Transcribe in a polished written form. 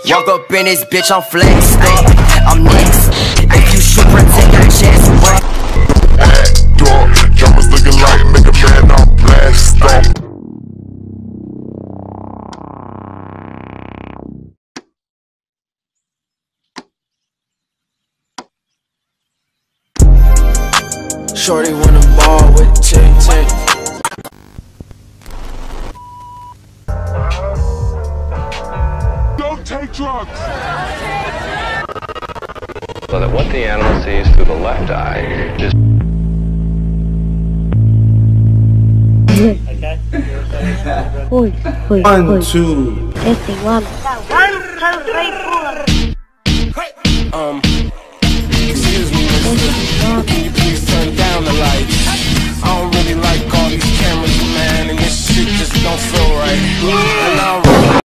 Walk up in this bitch, I'm flexed up. I'm next. If you shoot, protect your chest, bro. Door, jumpers looking like make a man all blast up. Shorty wanna ball with the chick. Don't take drugs. So that what the animal sees through the left eye is. Okay. 1, 2. Testing 1. 1, 2, 3, 4. Excuse me, mister. Can you please turn down the lights? I don't really like all these cameras, man, and this shit just don't feel right. And I don't